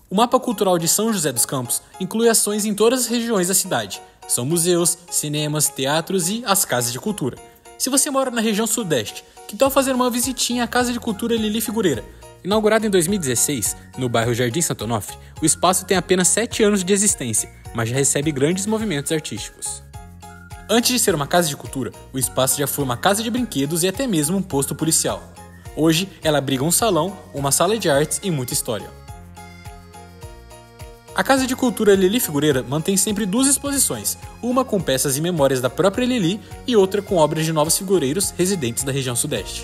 O mapa cultural de São José dos Campos inclui ações em todas as regiões da cidade. São museus, cinemas, teatros e as casas de cultura. Se você mora na região sudeste, que tal fazer uma visitinha à Casa de Cultura Lili Figureira? Inaugurado em 2016, no bairro Jardim Santo Onofre, o espaço tem apenas 7 anos de existência, mas já recebe grandes movimentos artísticos. Antes de ser uma casa de cultura, o espaço já foi uma casa de brinquedos e até mesmo um posto policial. Hoje, ela abriga um salão, uma sala de artes e muita história. A Casa de Cultura Lili Figureira mantém sempre 2 exposições, uma com peças e memórias da própria Lili e outra com obras de novos figureiros residentes da região sudeste.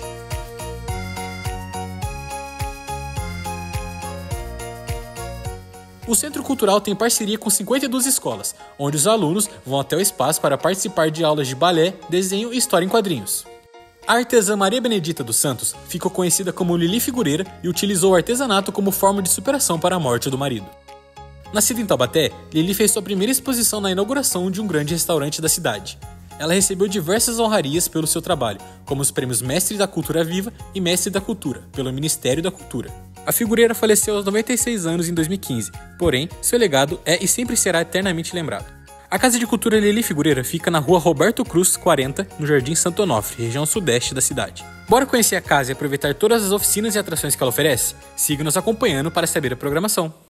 O Centro Cultural tem parceria com 52 escolas, onde os alunos vão até o espaço para participar de aulas de balé, desenho e história em quadrinhos. A artesã Maria Benedita dos Santos ficou conhecida como Lili Figureira e utilizou o artesanato como forma de superação para a morte do marido. Nascida em Taubaté, Lili fez sua primeira exposição na inauguração de um grande restaurante da cidade. Ela recebeu diversas honrarias pelo seu trabalho, como os prêmios Mestre da Cultura Viva e Mestre da Cultura, pelo Ministério da Cultura. A figureira faleceu aos 96 anos em 2015, porém, seu legado é e sempre será eternamente lembrado. A Casa de Cultura Lili Figureira fica na rua Roberto Cruz, 40, no Jardim Santo Onofre, região sudeste da cidade. Bora conhecer a casa e aproveitar todas as oficinas e atrações que ela oferece? Siga nos acompanhando para saber a programação.